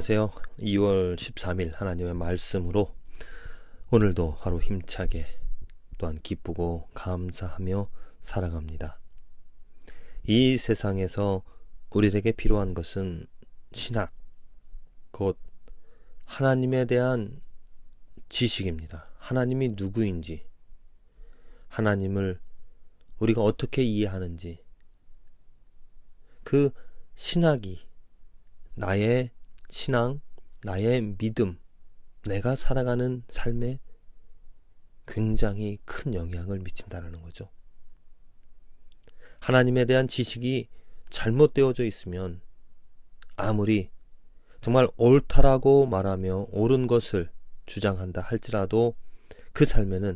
안녕하세요. 2월 13일 하나님의 말씀으로 오늘도 하루 힘차게 또한 기쁘고 감사하며 살아갑니다. 이 세상에서 우리에게 필요한 것은 신학, 곧 하나님에 대한 지식입니다. 하나님이 누구인지, 하나님을 우리가 어떻게 이해하는지, 그 신학이 나의 신앙, 나의 믿음, 내가 살아가는 삶에 굉장히 큰 영향을 미친다는 거죠. 하나님에 대한 지식이 잘못되어져 있으면 아무리 정말 옳다라고 말하며 옳은 것을 주장한다 할지라도 그 삶에는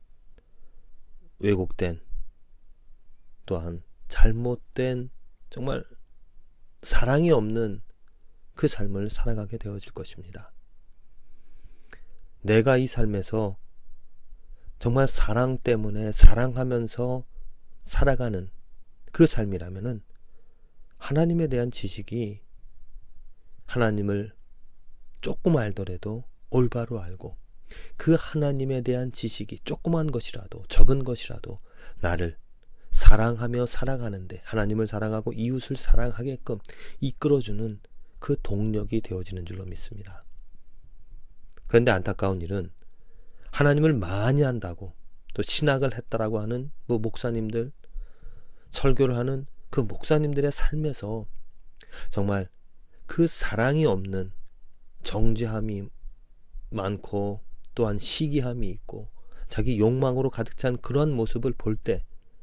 왜곡된, 또한 잘못된, 정말 사랑이 없는 그 삶을 살아가게 되어질 것입니다. 내가 이 삶에서 정말 사랑 때문에 사랑하면서 살아가는 그 삶이라면은 하나님에 대한 지식이 하나님을 조금 알더라도 올바로 알고 그 하나님에 대한 지식이 조그만 것이라도 적은 것이라도 나를 사랑하며 살아가는데 하나님을 사랑하고 이웃을 사랑하게끔 이끌어주는 그 동력이 되어지는 줄로 믿습니다. 그런데 안타까운 일은 하나님을 많이 안다고 또 신학을 했다라고 하는 목사님들, 설교를 하는 그 목사님들의 삶에서 정말 그 사랑이 없는 정죄함이 많고 또한 시기함이 있고 자기 욕망으로 가득 찬 그런 모습을 볼 때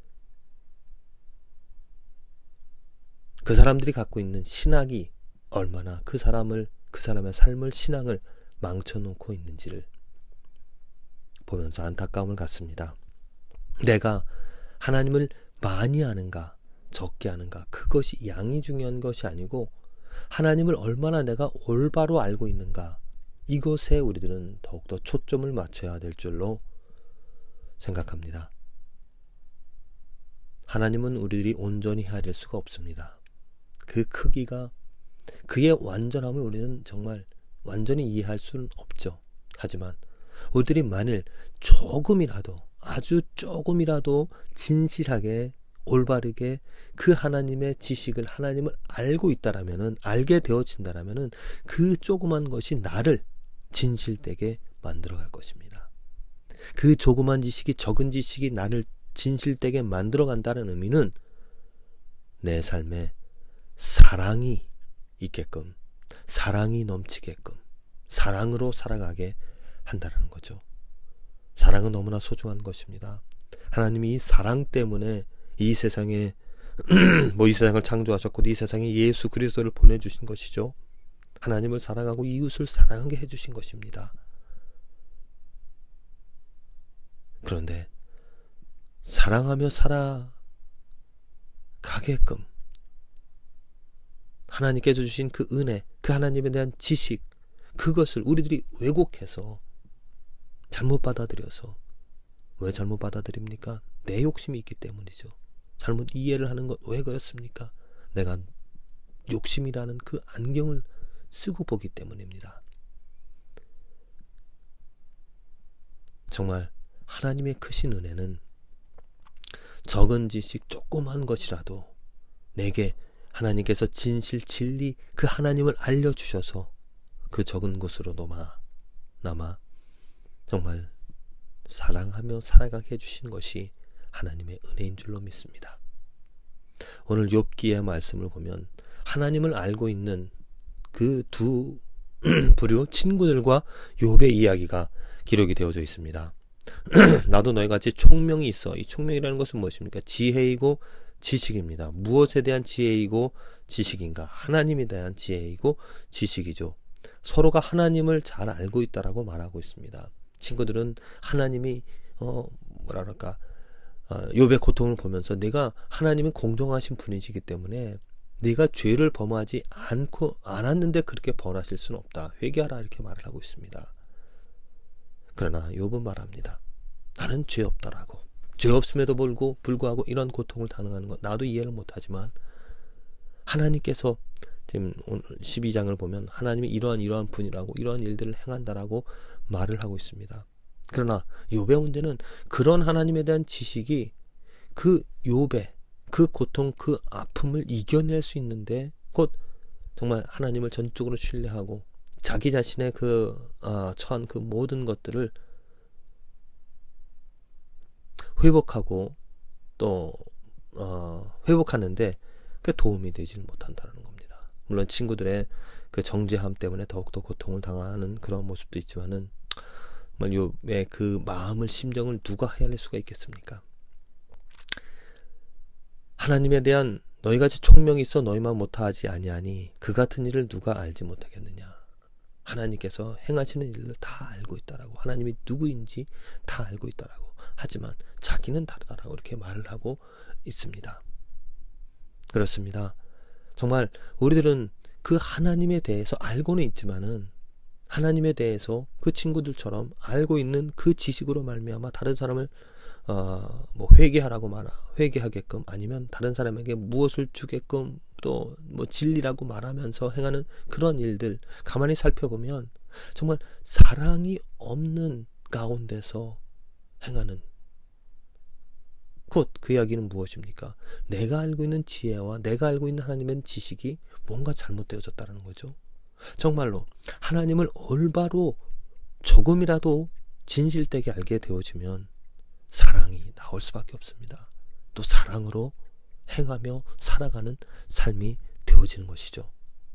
그 사람들이 갖고 있는 신학이 얼마나 그 사람의 삶을, 신앙을 망쳐놓고 있는지를 보면서 안타까움을 갖습니다. 내가 하나님을 많이 아는가 적게 아는가, 그것이 양이 중요한 것이 아니고 하나님을 얼마나 내가 올바로 알고 있는가, 이것에 우리들은 더욱더 초점을 맞춰야 될 줄로 생각합니다. 하나님은 우리들이 온전히 헤아릴 수가 없습니다. 그 크기가, 그의 완전함을 우리는 정말 완전히 이해할 수는 없죠. 하지만 우리들이 만일 조금이라도, 아주 조금이라도 진실하게 올바르게 그 하나님의 지식을, 하나님을 알고 있다라면은, 알게 되어진다라면은 그 조그만 것이 나를 진실되게 만들어갈 것입니다. 그 조그만 지식이, 적은 지식이 나를 진실되게 만들어간다는 의미는 내 삶에 사랑이 있게끔, 사랑이 넘치게끔, 사랑으로 살아가게 한다는 거죠. 사랑은 너무나 소중한 것입니다. 하나님이 이 사랑 때문에 이 세상에 이 세상을 창조하셨고 이 세상에 예수 그리스도를 보내주신 것이죠. 하나님을 사랑하고 이웃을 사랑하게 해주신 것입니다. 그런데 사랑하며 살아가게끔 하나님께서 주신 그 은혜, 그 하나님에 대한 지식, 그것을 우리들이 왜곡해서 잘못 받아들여서, 왜 잘못 받아들입니까? 내 욕심이 있기 때문이죠. 잘못 이해를 하는 것 왜 그렇습니까? 내가 욕심이라는 그 안경을 쓰고 보기 때문입니다. 정말 하나님의 크신 은혜는 적은 지식, 조그만 것이라도 내게 하나님께서 진실, 진리, 그 하나님을 알려주셔서 그 적은 것으로 남아 정말 사랑하며 살아가게 해주신 것이 하나님의 은혜인 줄로 믿습니다. 오늘 욥기의 말씀을 보면 하나님을 알고 있는 그 두 부류 친구들과 욥의 이야기가 기록이 되어져 있습니다. 나도 너희같이 총명이 있어. 이 총명이라는 것은 무엇입니까? 지혜이고 지식입니다. 무엇에 대한 지혜이고 지식인가? 하나님에 대한 지혜이고 지식이죠. 서로가 하나님을 잘 알고 있다라고 말하고 있습니다. 친구들은 하나님이 욥의 고통을 보면서 내가 하나님은 공정하신 분이시기 때문에 네가 죄를 범하지 않았는데 그렇게 벌하실 수는 없다. 회개하라, 이렇게 말을 하고 있습니다. 그러나 욥은 말합니다. 나는 죄 없다라고. 죄 없음에도 불구하고 이런 고통을 당하는 것 나도 이해를 못하지만 하나님께서 지금 오늘 12장을 보면 하나님이 이러한 분이라고 이러한 일들을 행한다라고 말을 하고 있습니다. 그러나 욥의 문제는 그런 하나님에 대한 지식이 그 욥의 그 고통, 그 아픔을 이겨낼 수 있는데 곧 정말 하나님을 전적으로 신뢰하고 자기 자신의 처한 그 모든 것들을 회복하고 또 회복하는데 그 도움이 되지 못한다는 겁니다. 물론 친구들의 그 정죄함 때문에 더욱더 고통을 당하는 그런 모습도 있지만은 정말 욥의 그 마음을 심정을 누가 헤아릴 수가 있겠습니까? 하나님에 대한 너희같이 총명이 있어 너희만 못하지 아니하니 그 같은 일을 누가 알지 못하겠느냐. 하나님께서 행하시는 일을 다 알고 있다라고, 하나님이 누구인지 다 알고 있다라고, 하지만 자기는 다르다라고 이렇게 말을 하고 있습니다. 그렇습니다. 정말 우리들은 그 하나님에 대해서 알고는 있지만은 하나님에 대해서 그 친구들처럼 알고 있는 그 지식으로 말미암아 다른 사람을 회개하게끔 아니면 다른 사람에게 무엇을 주게끔 또 진리라고 말하면서 행하는 그런 일들 가만히 살펴보면 정말 사랑이 없는 가운데서 행하는, 곧 그 이야기는 무엇입니까? 내가 알고 있는 지혜와 내가 알고 있는 하나님의 지식이 뭔가 잘못되어졌다는 거죠. 정말로 하나님을 올바로 조금이라도 진실되게 알게 되어지면 사랑이 나올 수밖에 없습니다. 또 사랑으로 행하며 살아가는 삶이 되어지는 것이죠.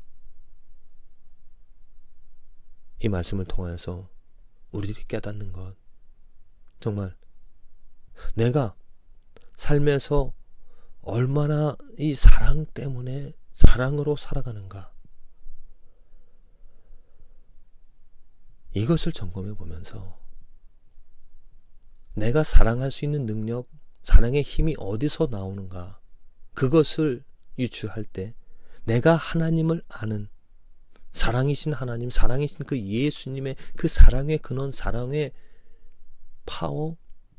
이 말씀을 통하여서 우리들이 깨닫는 것, 정말 내가 삶에서 얼마나 이 사랑 때문에 사랑으로 살아가는가, 이것을 점검해 보면서 내가 사랑할 수 있는 능력, 사랑의 힘이 어디서 나오는가, 그것을 유추할 때 내가 하나님을 아는 사랑이신 하나님, 사랑이신 그 예수님의 그 사랑의 근원, 사랑의 파워,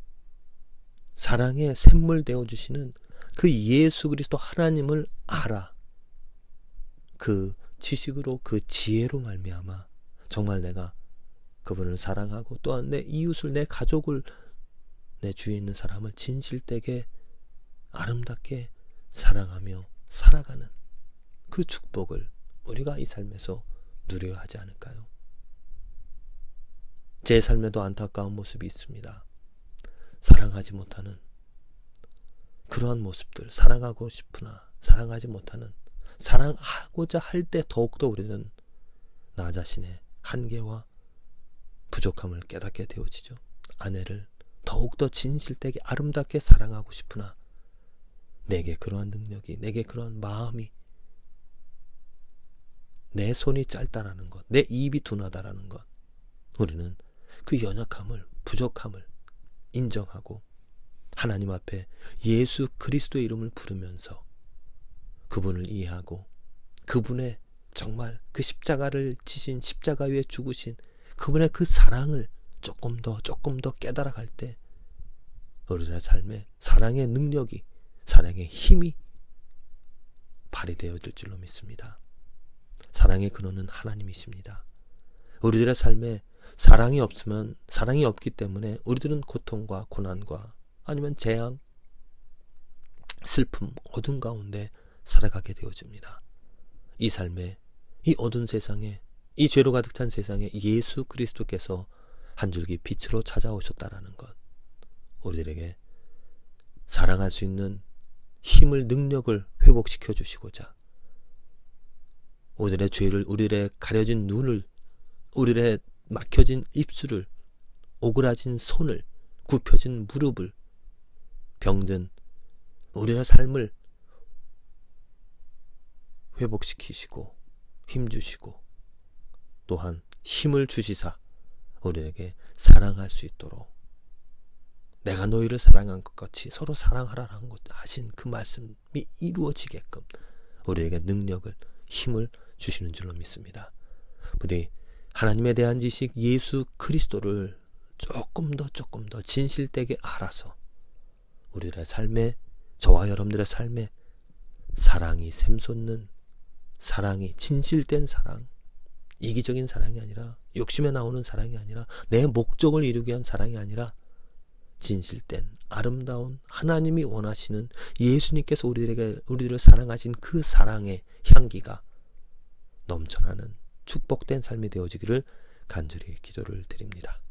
사랑의 샘물 되어주시는 그 예수 그리스도 하나님을 알아. 그 지식으로, 그 지혜로 말미암아 정말 내가 그분을 사랑하고 또한 내 이웃을, 내 가족을, 내 주위에 있는 사람을 진실되게 아름답게 사랑하며 살아가는 그 축복을 우리가 이 삶에서 누려야 하지 않을까요? 제 삶에도 안타까운 모습이 있습니다. 사랑하지 못하는 그러한 모습들, 사랑하고 싶으나 사랑하지 못하는, 사랑하고자 할 때 더욱더 우리는 나 자신의 한계와 부족함을 깨닫게 되어지죠. 아내를 더욱더 진실되게 아름답게 사랑하고 싶으나 내게 그러한 능력이, 내게 그러한 마음이, 내 손이 짧다라는 것, 내 입이 둔하다라는 것, 우리는 그 연약함을, 부족함을 인정하고 하나님 앞에 예수 그리스도의 이름을 부르면서 그분을 이해하고 그분의 정말 그 십자가를 지신, 십자가 위에 죽으신 그분의 그 사랑을 조금 더 깨달아갈 때 우리의 삶에 사랑의 능력이, 사랑의 힘이 발휘되어질 줄로 믿습니다. 사랑의 근원은 하나님이십니다. 우리들의 삶에 사랑이 없으면, 사랑이 없기 때문에 우리들은 고통과 고난과 아니면 재앙, 슬픔, 어둠 가운데 살아가게 되어집니다. 이 삶에, 이 어두운 세상에, 이 죄로 가득 찬 세상에 예수 그리스도께서 한 줄기 빛으로 찾아오셨다라는 것, 우리들에게 사랑할 수 있는 힘을, 능력을 회복시켜 주시고자 우리들의 죄를, 우리들의 가려진 눈을, 우리들의 막혀진 입술을, 오그라진 손을, 굽혀진 무릎을, 병든 우리의 삶을 회복시키시고 힘주시고 또한 힘을 주시사 우리에게 사랑할 수 있도록, 내가 너희를 사랑한 것 같이 서로 사랑하라는 것 하신 그 말씀이 이루어지게끔 우리에게 능력을, 힘을 주시는 줄로 믿습니다. 부디 하나님에 대한 지식, 예수 그리스도를 조금 더 진실되게 알아서 우리들의 삶에, 저와 여러분들의 삶에 사랑이 샘솟는 사랑이 진실된 사랑, 이기적인 사랑이 아니라, 욕심에 나오는 사랑이 아니라, 내 목적을 이루기 위한 사랑이 아니라 진실된 아름다운 하나님이 원하시는, 예수님께서 우리들을 사랑하신 그 사랑의 향기가 넘쳐나는 축복된 삶이 되어지기를 간절히 기도를 드립니다.